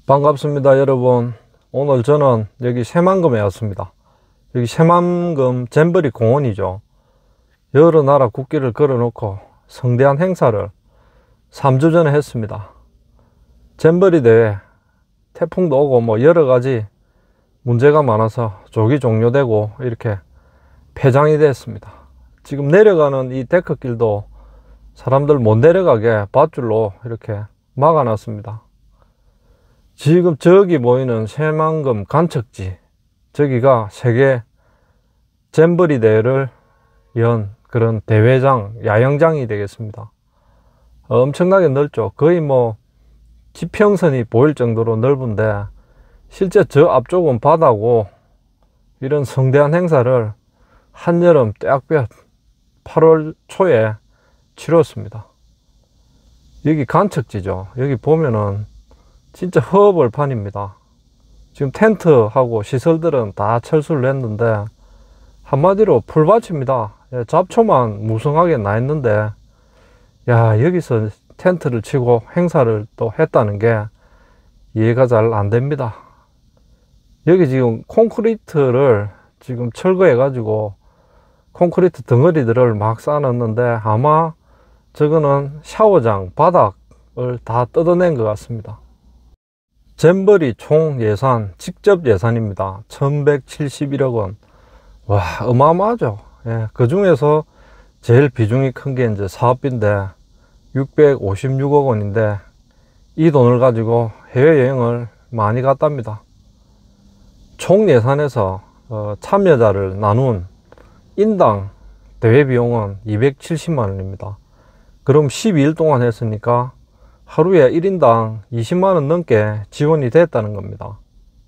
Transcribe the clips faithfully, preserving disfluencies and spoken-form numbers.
반갑습니다, 여러분. 오늘 저는 여기 새만금에 왔습니다. 여기 새만금 잼버리 공원이죠. 여러 나라 국기를 걸어놓고 성대한 행사를 삼 주 전에 했습니다. 잼버리 대회, 태풍도 오고 뭐 여러 가지 문제가 많아서 조기 종료되고 이렇게 폐장이 됐습니다. 지금 내려가는 이 데크길도 사람들 못 내려가게 밧줄로 이렇게 막아놨습니다. 지금 저기 보이는 새만금 간척지, 저기가 세계 잼버리 대회를 연 그런 대회장, 야영장이 되겠습니다. 엄청나게 넓죠. 거의 뭐 지평선이 보일 정도로 넓은데, 실제 저 앞쪽은 바다고, 이런 성대한 행사를 한여름 떼약볕 팔월 초에 치렀습니다. 여기 간척지죠. 여기 보면은 진짜 허벌판입니다. 지금 텐트하고 시설들은 다 철수를 했는데 한마디로 풀밭입니다. 잡초만 무성하게 나 있는데, 야, 여기서 텐트를 치고 행사를 또 했다는 게 이해가 잘 안 됩니다. 여기 지금 콘크리트를 지금 철거해 가지고 콘크리트 덩어리들을 막 쌓아놨는데, 아마 저거는 샤워장 바닥을 다 뜯어낸 것 같습니다. 잼버리 총 예산, 직접 예산입니다. 천백칠십일억 원. 와, 어마어마하죠. 예, 그 중에서 제일 비중이 큰 게 이제 사업비인데 육백오십육억 원인데, 이 돈을 가지고 해외여행을 많이 갔답니다. 총 예산에서 어, 참여자를 나눈 인당 대회 비용은 이백칠십만 원입니다. 그럼 십이 일 동안 했으니까 하루에 일 인당 이십만 원 넘게 지원이 됐다는 겁니다.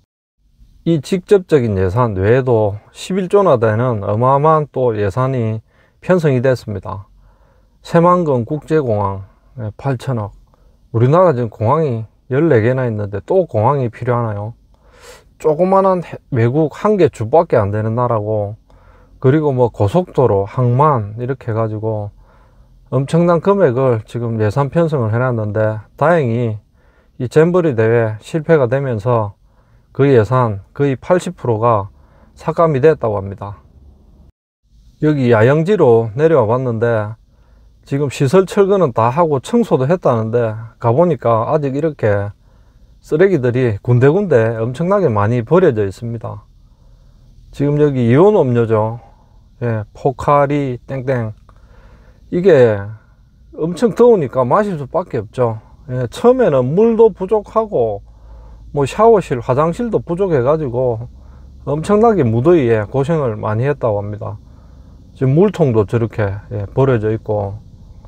이 직접적인 예산 외에도 십일 조나 되는 어마어마한 또 예산이 편성이 됐습니다. 새만금 국제공항 팔천억. 우리나라 지금 공항이 열네 개나 있는데 또 공항이 필요하나요? 조그만한 외국 한 개 주밖에 안 되는 나라고, 그리고 뭐 고속도로, 항만 이렇게 해가지고 엄청난 금액을 지금 예산 편성을 해놨는데, 다행히 이 잼버리 대회 실패가 되면서 그 예산 거의 팔십 퍼센트가 삭감이 됐다고 합니다. 여기 야영지로 내려와 봤는데 지금 시설 철거는 다 하고 청소도 했다는데, 가보니까 아직 이렇게 쓰레기들이 군데군데 엄청나게 많이 버려져 있습니다. 지금 여기 이온 음료죠. 예, 포카리 땡땡. 이게 엄청 더우니까 마실 수밖에 없죠. 예, 처음에는 물도 부족하고 뭐 샤워실, 화장실도 부족해 가지고 엄청나게 무더위에 고생을 많이 했다고 합니다. 지금 물통도 저렇게 예, 버려져 있고,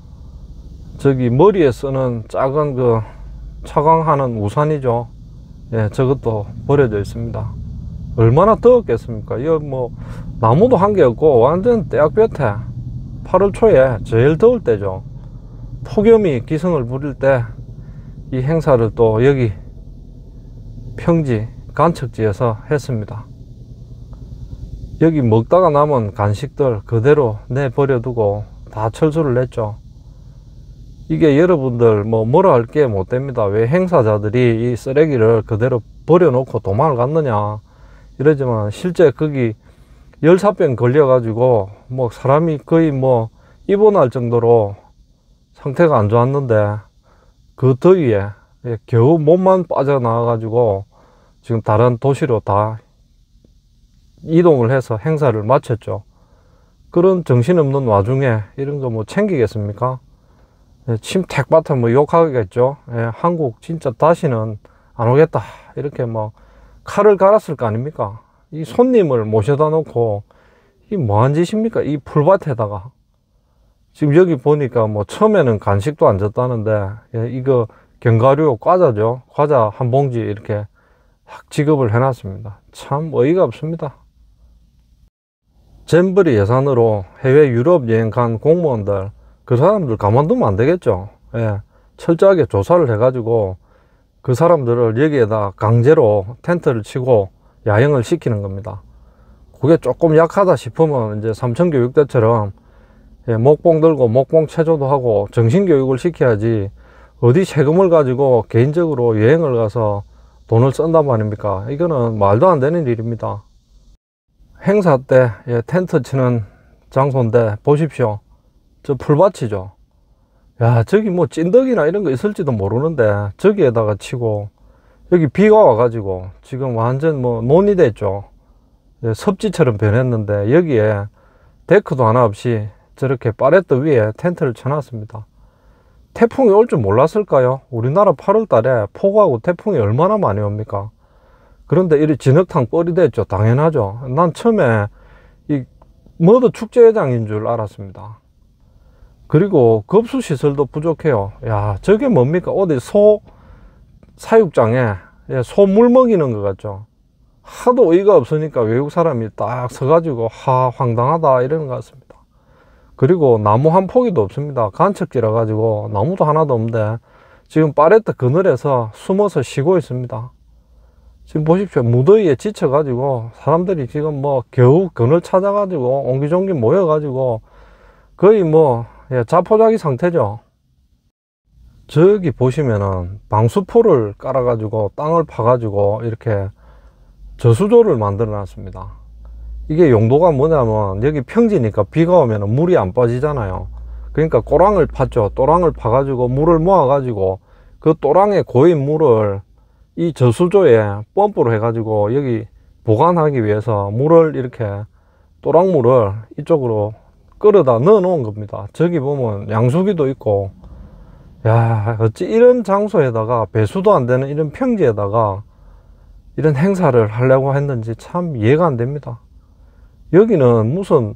저기 머리에 쓰는 작은 그 차광하는 우산이죠. 예, 저것도 버려져 있습니다. 얼마나 더웠겠습니까? 이거 뭐 나무도 한 개 없고 완전 떼약볕에 팔월 초에 제일 더울 때죠. 폭염이 기승을 부릴 때 이 행사를 또 여기 평지 간척지에서 했습니다. 여기 먹다가 남은 간식들 그대로 내버려 두고 다 철수를 했죠. 이게 여러분들 뭐 뭐라 할 게 못 됩니다. 왜 행사자들이 이 쓰레기를 그대로 버려놓고 도망을 갔느냐 이러지만, 실제 거기 열사병 걸려 가지고 뭐 사람이 거의 뭐 입원할 정도로 상태가 안 좋았는데, 그 더위에 겨우 몸만 빠져나와 가지고 지금 다른 도시로 다 이동을 해서 행사를 마쳤죠. 그런 정신없는 와중에 이런 거 뭐 챙기겠습니까? 침 택받아 뭐 욕하겠죠. 예, 한국 진짜 다시는 안 오겠다 이렇게 뭐 칼을 갈았을 거 아닙니까? 이 손님을 모셔다 놓고 이 뭐한 짓입니까? 이 풀밭에다가. 지금 여기 보니까 뭐 처음에는 간식도 안 줬다는데, 예, 이거 견과류 과자죠. 과자 한 봉지 이렇게 확 지급을 해놨습니다. 참 어이가 없습니다. 잼버리 예산으로 해외 유럽 여행 간 공무원들, 그 사람들 가만두면 안 되겠죠. 예, 철저하게 조사를 해가지고 그 사람들을 여기에다 강제로 텐트를 치고 야영을 시키는 겁니다. 그게 조금 약하다 싶으면 이제 삼천교육대처럼 예, 목봉 들고 목봉 체조도 하고 정신교육을 시켜야지, 어디 세금을 가지고 개인적으로 여행을 가서 돈을 쓴단 말입니까? 이거는 말도 안 되는 일입니다. 행사 때 예, 텐트 치는 장소인데 보십시오. 저 풀밭이죠. 야, 저기 뭐 찐덕이나 이런 거 있을지도 모르는데 저기에다가 치고, 여기 비가 와가지고 지금 완전 뭐 논이 됐죠. 예, 섭지처럼 변했는데 여기에 데크도 하나 없이 저렇게 파레트 위에 텐트를 쳐놨습니다. 태풍이 올 줄 몰랐을까요? 우리나라 팔월 달에 폭우하고 태풍이 얼마나 많이 옵니까? 그런데 이리 진흙탕 뻘이 됐죠. 당연하죠. 난 처음에 이 머드 축제장인 줄 알았습니다. 그리고 급수 시설도 부족해요. 야, 저게 뭡니까? 어디 소 사육장에 소 물 먹이는 것 같죠. 하도 어이가 없으니까 외국 사람이 딱 서가지고 하 황당하다 이러는 것 같습니다. 그리고 나무 한 포기도 없습니다. 간척지라 가지고 나무도 하나도 없는데 지금 파레트 그늘에서 숨어서 쉬고 있습니다. 지금 보십시오. 무더위에 지쳐 가지고 사람들이 지금 뭐 겨우 그늘 찾아 가지고 옹기종기 모여 가지고 거의 뭐 예, 자포자기 상태죠. 저기 보시면은 방수포를 깔아 가지고 땅을 파 가지고 이렇게 저수조를 만들어 놨습니다. 이게 용도가 뭐냐면 여기 평지니까 비가 오면 물이 안 빠지잖아요. 그러니까 꼬랑을 팠죠. 또랑을 파 가지고 물을 모아 가지고 그 또랑에 고인 물을 이 저수조에 펌프로 해 가지고 여기 보관하기 위해서 물을 이렇게 또랑물을 이쪽으로 끌어다 넣어 놓은 겁니다. 저기 보면 양수기도 있고, 야, 어찌 이런 장소에다가 배수도 안 되는 이런 평지에다가 이런 행사를 하려고 했는지 참 이해가 안 됩니다. 여기는 무슨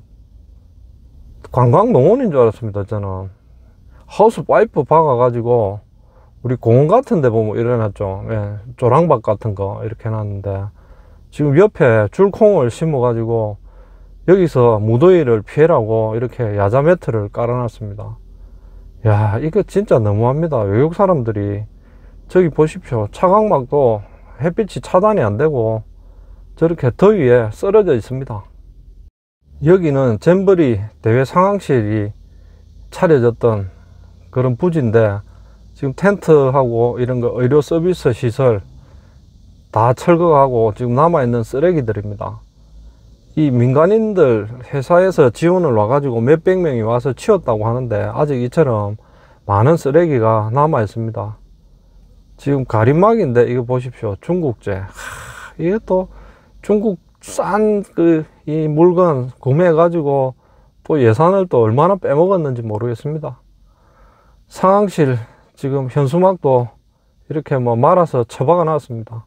관광농원인 줄 알았습니다. 저는 하우스 파이프 박아 가지고 우리 공원 같은 데 보면 이래놨죠. 예, 조랑박 같은 거 이렇게 해놨는데 지금 옆에 줄콩을 심어 가지고 여기서 무더위를 피해라고 이렇게 야자 매트를 깔아놨습니다. 야, 이거 진짜 너무합니다. 외국 사람들이 저기 보십시오. 차광막도 햇빛이 차단이 안 되고 저렇게 더위에 쓰러져 있습니다. 여기는 잼버리 대회 상황실이 차려졌던 그런 부지인데 지금 텐트하고 이런 거 의료 서비스 시설 다 철거하고 지금 남아있는 쓰레기들입니다. 이 민간인들 회사에서 지원을 와가지고 몇백 명이 와서 치웠다고 하는데 아직 이처럼 많은 쓰레기가 남아 있습니다. 지금 가림막인데 이거 보십시오. 중국제. 하, 이게 또 중국 싼 그 이 물건 구매해 가지고 또 예산을 또 얼마나 빼먹었는지 모르겠습니다. 상황실 지금 현수막도 이렇게 뭐 말아서 처박아 놨습니다.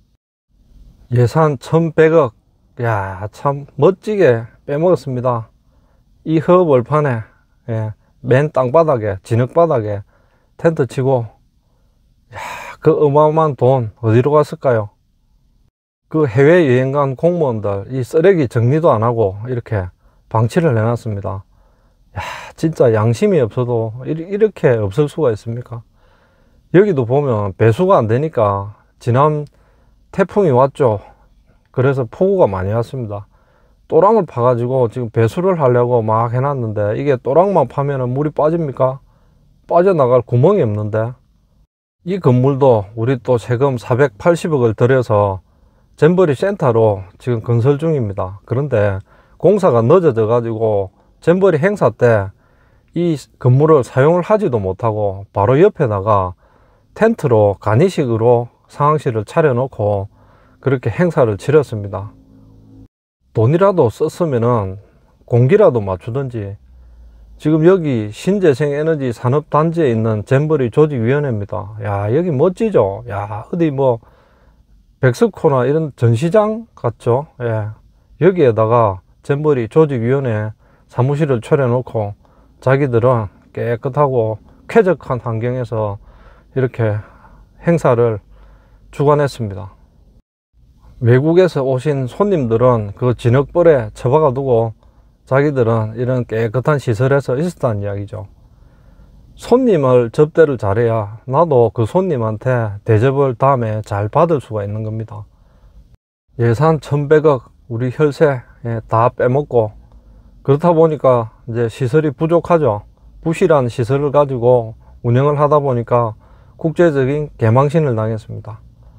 예산 천백억. 야, 참 멋지게 빼먹었습니다. 이 허벌판에 예, 맨 땅바닥에 진흙바닥에 텐트 치고, 야, 그 어마어마한 돈 어디로 갔을까요? 그 해외여행 간 공무원들 이 쓰레기 정리도 안 하고 이렇게 방치를 해놨습니다. 야, 진짜 양심이 없어도 이렇게 없을 수가 있습니까? 여기도 보면 배수가 안 되니까 지난 태풍이 왔죠. 그래서 폭우가 많이 왔습니다. 또랑을 파가지고 지금 배수를 하려고 막 해놨는데 이게 또랑만 파면은 물이 빠집니까? 빠져나갈 구멍이 없는데. 이 건물도 우리 또 세금 사백팔십억을 들여서 잼버리 센터로 지금 건설 중입니다. 그런데 공사가 늦어져 가지고 잼버리 행사 때 이 건물을 사용을 하지도 못하고 바로 옆에다가 텐트로 간이식으로 상황실을 차려놓고 그렇게 행사를 치렀습니다. 돈이라도 썼으면은 공기라도 맞추든지. 지금 여기 신재생에너지 산업단지에 있는 잼버리 조직위원회입니다. 야, 여기 멋지죠? 야, 어디 뭐 백스코나 이런 전시장 같죠? 예. 여기에다가 잼버리 조직위원회 사무실을 차려놓고 자기들은 깨끗하고 쾌적한 환경에서 이렇게 행사를 주관했습니다. 외국에서 오신 손님들은 그 진흙벌에 처박아 두고 자기들은 이런 깨끗한 시설에서 있었다는 이야기죠. 손님을 접대를 잘해야 나도 그 손님한테 대접을 다음에 잘 받을 수가 있는 겁니다. 예산 천백억 우리 혈세 다 빼먹고 그렇다 보니까 이제 시설이 부족하죠. 부실한 시설을 가지고 운영을 하다 보니까 국제적인 개망신을 당했습니다.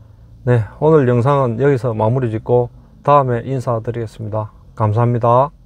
네, 오늘 영상은 여기서 마무리 짓고 다음에 인사드리겠습니다. 감사합니다.